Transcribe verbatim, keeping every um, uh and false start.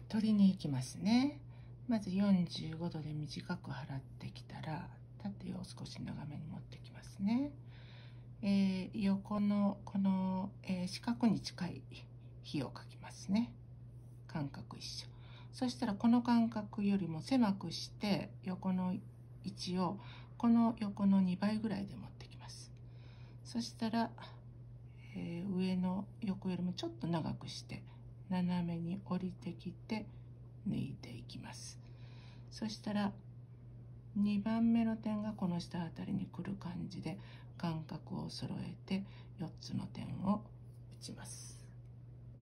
取りに行きますね。まずよんじゅうごどで短く払ってきたら、縦を少し長めに持ってきますね。えー、横のこの、えー、四角に近い比を書きますね。間隔一緒。そしたらこの間隔よりも狭くして横の位置をこの横のにばいぐらいで持ってきます。そしたら、えー、上の横よりもちょっと長くして斜めに降りてきて抜いていきます。そしたらにばんめの点がこの下あたりに来る感じで間隔を揃えてよっつの点を打ちます。